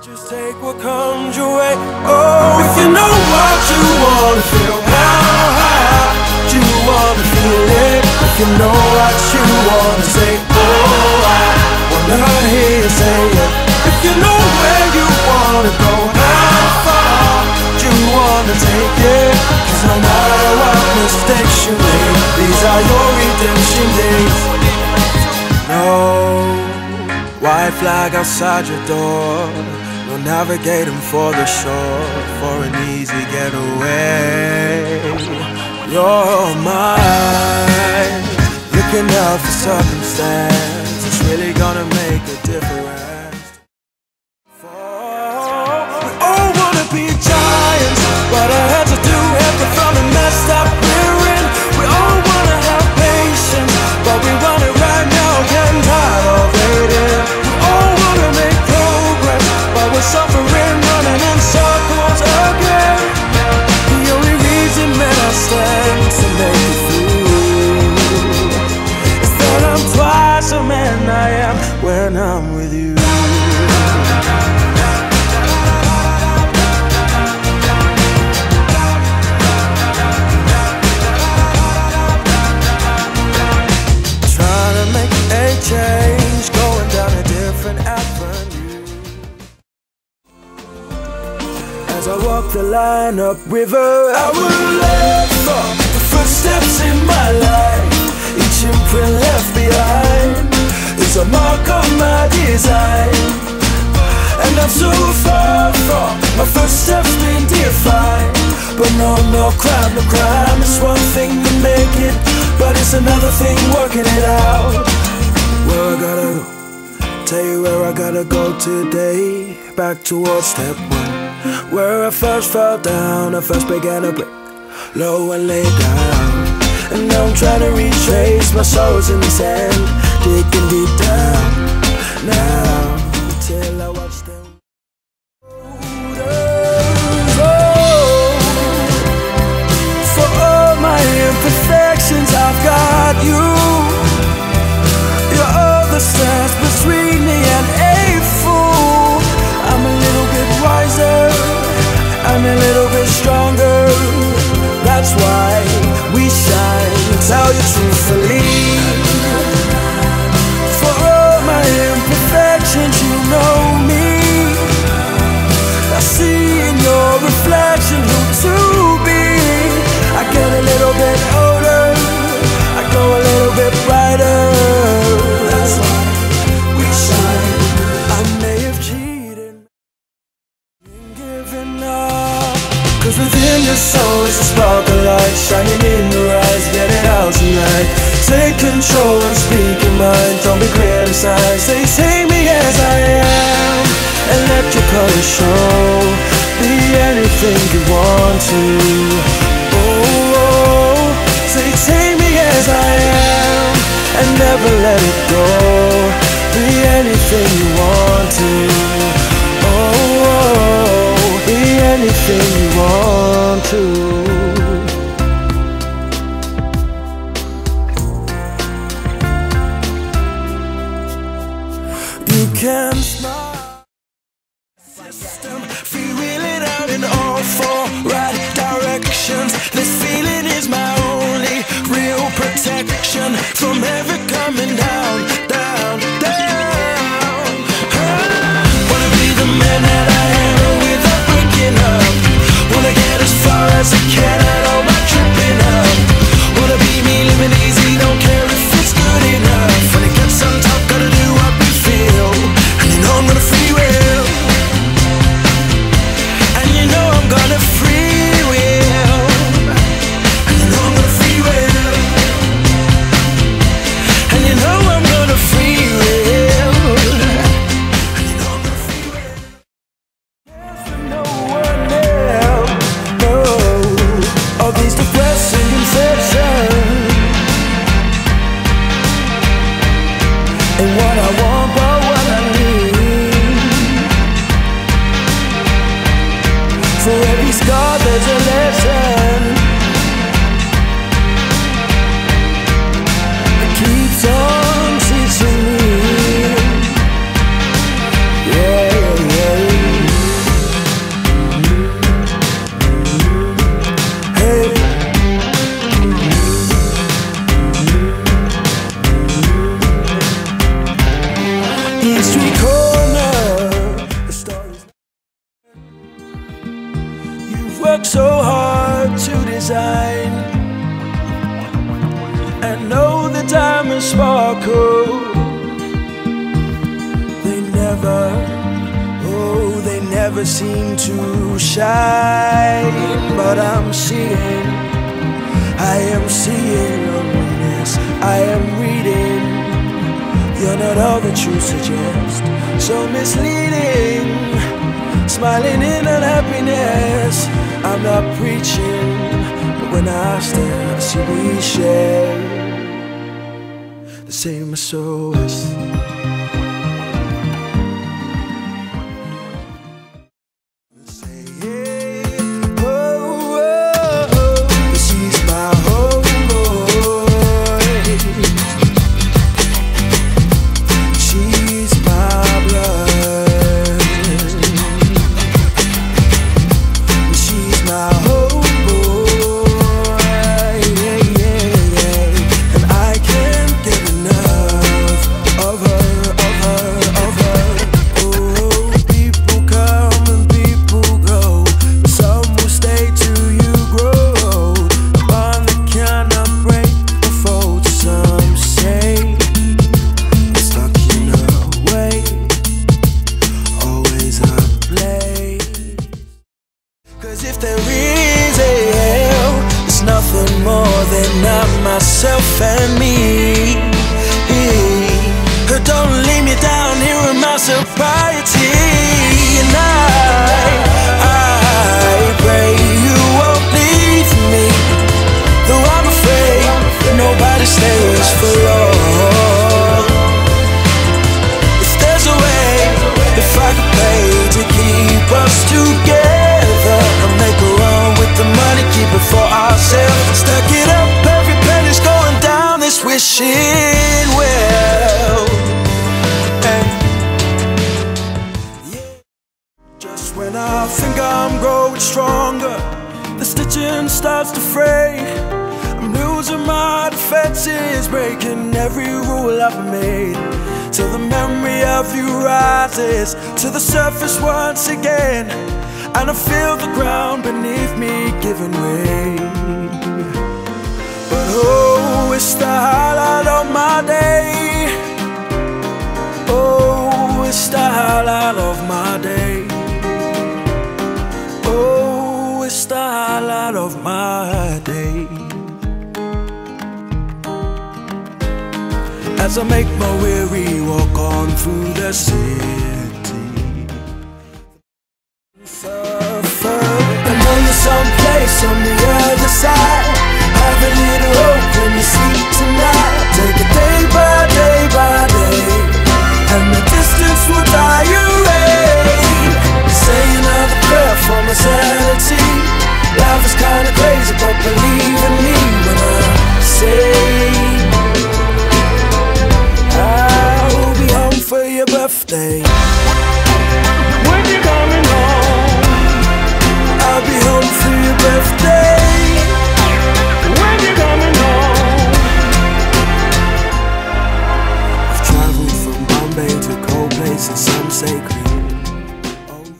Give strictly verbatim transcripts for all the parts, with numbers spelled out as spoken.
Just take what comes your way. Oh, if you know what you wanna feel, how high you wanna feel it. If you know what you wanna say, oh, I wanna hear you say it. If you know where you wanna go, how far you wanna take it. Cause no matter what mistakes you make, these are your redemption days. No white flag outside your door, no navigating for the shore, for an easy getaway. You're mine, looking out for circumstance, it's really gonna make a difference. For we all wanna be giants, but our heads are too heavy from the messed up we're in. We all wanna have patience, but we want it right now, getting tired of waiting. We all wanna make progress, but we're suffering, running in circles again. The only reason that I stand to make it through is that I'm twice the man I am when I'm with you. Trying to make a change, going down a different avenue. As I walk the line up river, I will look for the footsteps in my life. Each imprint left behind is a mark of my design. And I'm so far from my first steps being defined. But no, no crime, no crime. It's one thing to make it, but it's another thing working it out. Where I gotta go, tell you where I gotta go today. Back towards step one, where I first fell down. I first began to break low and lay down. And now I'm trying to retrace my sorrows in the sand, digging deep down now, till I watch them. For all my imperfections, I've got you. You're all the stars between me and a fool. I'm a little bit wiser, I'm a little bit stronger. That's why we shine, tell you truthfully. For all my imperfections, you know me. I see in your reflection who to be. I get a little bit older, I go a little bit brighter. That's why we shine. I may have cheated, been giving up, cause within your soul is a spark of light shining in your eyes. Get it out tonight. Take control and speak your mind. Don't be criticized. They take me as I am and let your colors show. Be anything you want to. Oh, oh. Say take me as I am and never let it go. Be anything you want to. Oh, oh. Be anything you want to. You can smile. System, freewheeling out in all four right directions. This feeling is my only real protection from every coming down, down, down. Oh, wanna be the man that I am without breaking up. Wanna get as far as I can at all my tripping up. Wanna be me, living easy, don't care if it's good enough. When it gets on top, gotta do what we feel. And you know I'm gonna free will. And you know I'm gonna free will. And you know I'm gonna free will. And you know I'm gonna free will. And you know I'm gonna free will. There's no one else, no. All these depressing confessions ain't what I want, but what I need. For every scar there's a lesson that keeps on teaching me. Yeah, yeah, yeah. work so hard to design, and know the diamonds sparkle. They never, oh, they never seem to shine. But I'm seeing, I am seeing loneliness. I am reading, you're not all that you suggest. So misleading, smiling in unhappiness. I'm not preaching, but when I stare, I see we share the same S O S. Myself and me, don't leave me down here in my sobriety. And I, I pray you won't leave me, though I'm afraid nobody stays for long. If there's a way, if I could pay to keep us together, and make a run with the money, keep it for ourselves, stack it up. Wishing well, and yeah. Just when I think I'm growing stronger, the stitching starts to fray. I'm losing my defenses, breaking every rule I've made, till the memory of you rises to the surface once again, and I feel the ground beneath me giving way. But oh, it's the highlight of my day. Oh, it's the highlight of my day. Oh, it's the highlight of my day. As I make my weary walk on through the city, suffer, and know you're someplace on the other side. Have a little hope when you sleep tonight. Take it day by day by day, and the distance will die away. Say another prayer for my sanity. Life is kinda crazy, but believe in me when I say I'll be home for your birthday. When you coming home, I'll be home for your birthday. And some say green over.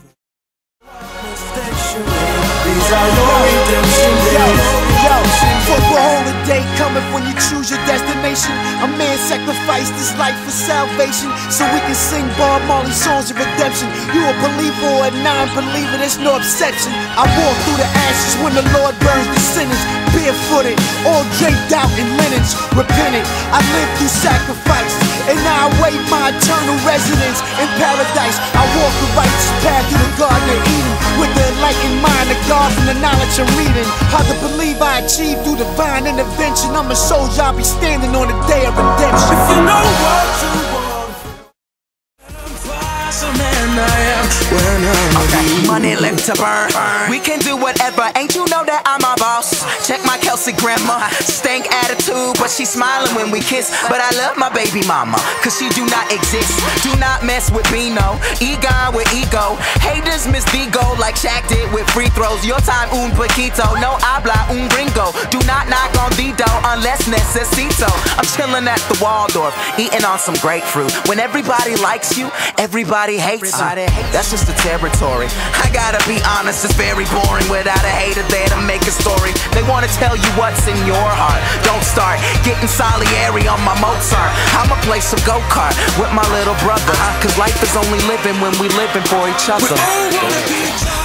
These are your redemption days. Yo, fuck a holiday coming when you choose your destination. A man sacrificed his life for salvation, so we can sing Bob Marley songs of redemption. You a believer or a non-believer, there's no exception. I walk through the ashes when the Lord burns the sinners, barefooted, all draped out in linens, repentant. I lived through sacrifice, and now I await my eternal residence in paradise. I walk the righteous path through the Garden of Eden, with the enlightened mind of God from the knowledge I'm reading. How to believe I achieved through divine intervention. I'm a soldier, I'll be standing on the day of redemption. If you know what you want, I'm twice a man I am when I'm okay, money left to burn. We can do whatever, ain't you know that I'm a boss? Check my Kelsey grandma, stank attitude, but she smiling when we kiss. But I love my baby mama, cause she do not exist. Do not mess with Bino, Egon with ego. Haters is Miss Digo, like Shaq did with free throws. Your time un poquito, no habla un gringo. Do not knock on the door unless necesito. I'm chilling at the Waldorf, eating on some grapefruit. When everybody likes you, everybody hates you. That's just the territory. I gotta be honest, it's very boring without a hater there to make a story. They wanna tell you what's in your heart. Don't start getting Salieri on my Mozart. I'ma play some go-kart with my little brother, cause life is only living when we living for each other. We all wanna be